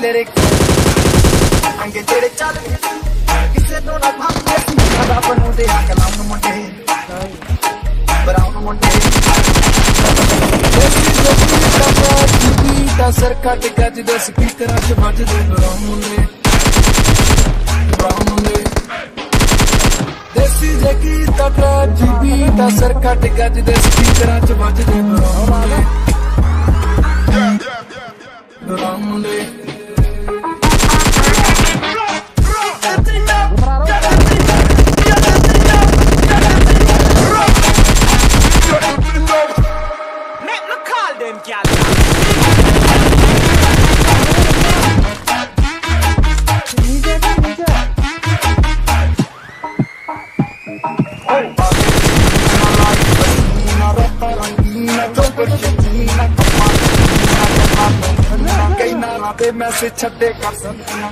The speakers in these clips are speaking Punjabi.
ਲਿਰਿਕ ਅੰਗੇ ਜਿਹੜੇ ਚੱਲ ਕਿਸੇ ਤੋਂ ਨਾ ਭਾਂਦੇ ਸੀ ਸਦਾ ਬਣਾਉਂਦੇ ਆ ਕਲਾਮ ਮੁੰਡੇ ਬਰਾਉਨ ਮੁੰਡੇ ਦਾ ਸਰ ਕੱਟ ਗੱਜ ਦੇ ਸਪੀਕਰਾਂ 'ਚ ਵੱਜਦੇ ਬਰਾਉਨ ਮੁੰਡੇ ਦੇਸੀ ਜਗੀ ਤਕੜਾ ਜੀਬੀ ਦਾ ਸਰ ਕੱਟ ਗੱਜ ਦੇ ਸਪੀਕਰਾਂ 'ਚ ਵੱਜਦੇ ਬਰਾਉਨ ਮੁੰਡੇ ਤੇ ਮੈਸੇਜ ਛੱਡੇ ਕਰ ਸਕਦਾ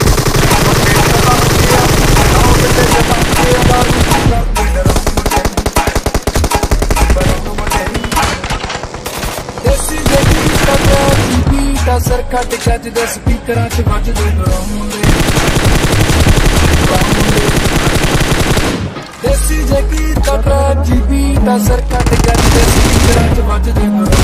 ਦੇਸੀ ਜਗੀ ਤਕੜਾ ਜੀਬੀ ਦਾ ਸਰ ਕੱਟ ਗੱਜ ਦੇ ਸਪੀਕਰਾਂ 'ਚ ਵੱਜਦੇ ਬਰਾਉਨ ਮੁੰਡੇ ਦੇਸੀ ਜਗੀ ਤਕੜਾ ਜੀਬੀ ਦਾ ਸਰ ਕੱਟ ਗੱਜ ਦੇ ਸਪੀਕਰਾਂ 'ਚ ਵੱਜਦੇ